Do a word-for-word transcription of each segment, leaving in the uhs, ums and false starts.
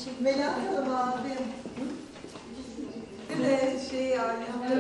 Teşekkür ederim. Melahat Hanım abim. Değil mi? Şey yani.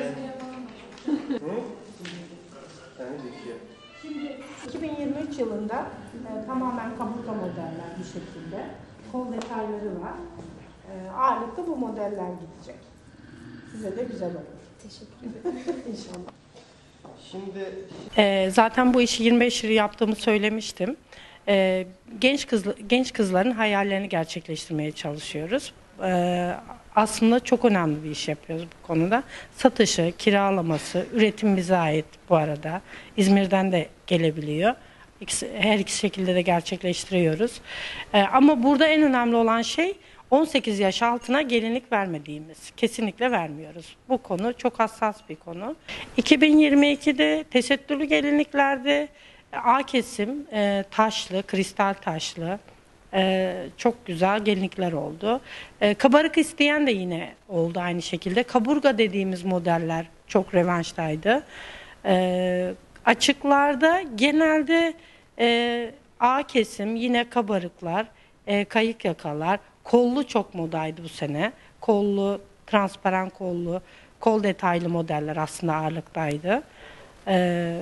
Şimdi iki bin yirmi üç yılında e, tamamen kaburga modeller bir şekilde. Kol detayları var. E, ağırlıklı bu modeller gidecek. Size de güzel olur. Teşekkür ederim. İnşallah. Şimdi E, zaten bu işi yirmi beş yıl yaptığımı söylemiştim. E, genç kız genç kızların hayallerini gerçekleştirmeye çalışıyoruz. E, aslında çok önemli bir iş yapıyoruz bu konuda. Satışı, kiralaması, üretim bize ait bu arada. İzmir'den de gelebiliyor. İkisi, her iki şekilde de gerçekleştiriyoruz. E, ama burada en önemli olan şey on sekiz yaş altına gelinlik vermediğimiz. Kesinlikle vermiyoruz. Bu konu çok hassas bir konu. iki bin yirmi ikide tesettürlü gelinliklerde A kesim, e, taşlı, kristal taşlı, e, çok güzel gelinlikler oldu. E, kabarık isteyen de yine oldu aynı şekilde. Kaburga dediğimiz modeller çok revaçtaydı. E, açıklarda genelde e, A kesim, yine kabarıklar, e, kayık yakalar, kollu çok modaydı bu sene. Kollu, transparan kollu, kol detaylı modeller aslında ağırlıktaydı. E,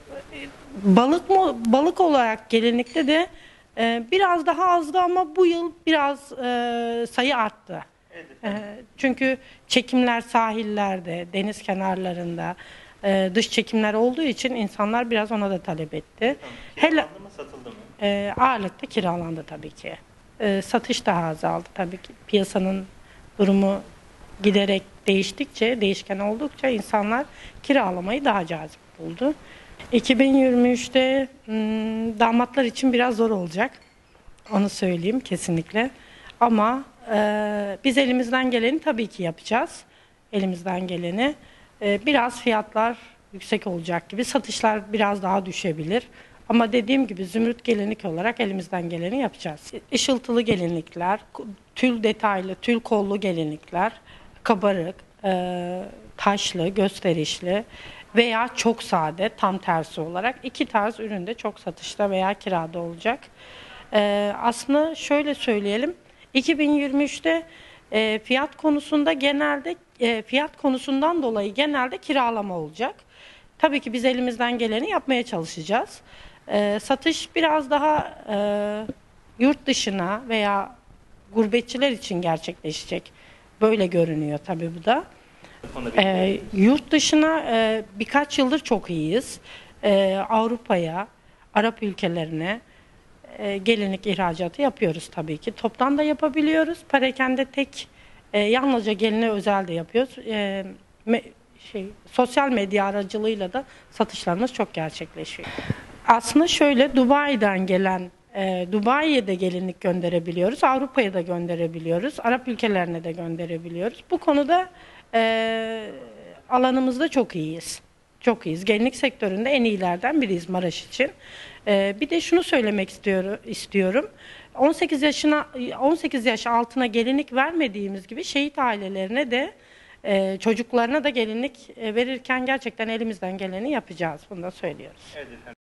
Balık mı balık olarak gelinlikte de e, biraz daha azdı ama bu yıl biraz e, sayı arttı. E, çünkü çekimler sahillerde, deniz kenarlarında, e, dış çekimler olduğu için insanlar biraz ona da talep etti. kiralandı Hele mı, satıldı mı? e, ağırlıkta kiralandı tabii ki. E, satış daha azaldı tabii ki. Piyasanın durumu giderek değiştikçe, değişken oldukça insanlar kiralamayı daha cazip buldu. iki bin yirmi üçte hmm, damatlar için biraz zor olacak. Onu söyleyeyim kesinlikle. Ama e, biz elimizden geleni tabii ki yapacağız. Elimizden geleni. E, biraz fiyatlar yüksek olacak gibi. Satışlar biraz daha düşebilir. Ama dediğim gibi zümrüt gelinlik olarak elimizden geleni yapacağız. Işıltılı gelinlikler, tül detaylı, tül kollu gelinlikler, kabarık, e, taşlı, gösterişli veya çok sade, tam tersi olarak iki tarz üründe çok satışta veya kirada olacak. Ee, aslında şöyle söyleyelim, iki bin yirmi üçte e, fiyat konusunda genelde e, fiyat konusundan dolayı genelde kiralama olacak. Tabii ki biz elimizden geleni yapmaya çalışacağız. Ee, satış biraz daha e, yurt dışına veya gurbetçiler için gerçekleşecek. Böyle görünüyor tabii bu da. E, yurt dışına e, birkaç yıldır çok iyiyiz. E, Avrupa'ya, Arap ülkelerine e, gelinlik ihracatı yapıyoruz tabii ki. Toptan da yapabiliyoruz. Perakende tek e, yalnızca geline özel de yapıyoruz. E, me, şey, sosyal medya aracılığıyla da satışlarımız çok gerçekleşiyor. Aslında şöyle, Dubai'den gelen e, Dubai'ye de gelinlik gönderebiliyoruz. Avrupa'ya da gönderebiliyoruz. Arap ülkelerine de gönderebiliyoruz. Bu konuda e, alanımızda çok iyiyiz. Çok iyiyiz. Gelinlik sektöründe en iyilerden biriyiz Maraş için. E, bir de şunu söylemek istiyorum. istiyorum. on sekiz yaşına on sekiz yaş altına gelinlik vermediğimiz gibi şehit ailelerine de e, çocuklarına da gelinlik e, verirken gerçekten elimizden geleni yapacağız. Bunu da söylüyoruz. Evet efendim.